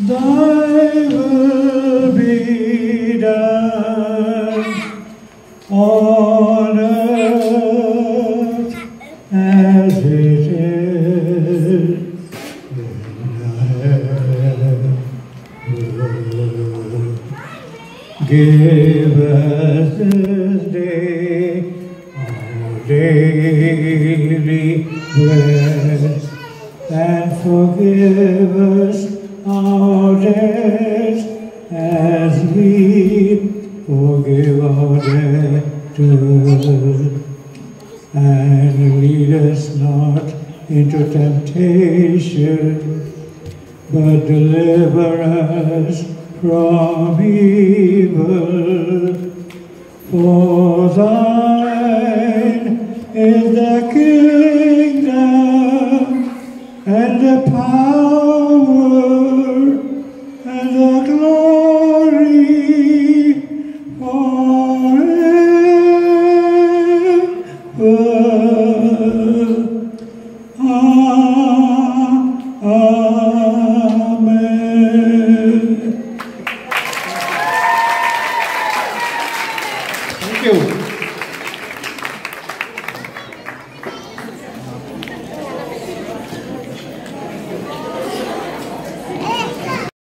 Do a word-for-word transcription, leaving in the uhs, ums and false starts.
Thy will be done on earth as it is in heaven. Give us this day our daily bread, and forgive us our debts as we forgive our debtors. And lead us not into temptation, but deliver us from evil. For thine is the kingdom and the power and the glory forever. Amen. Thank you.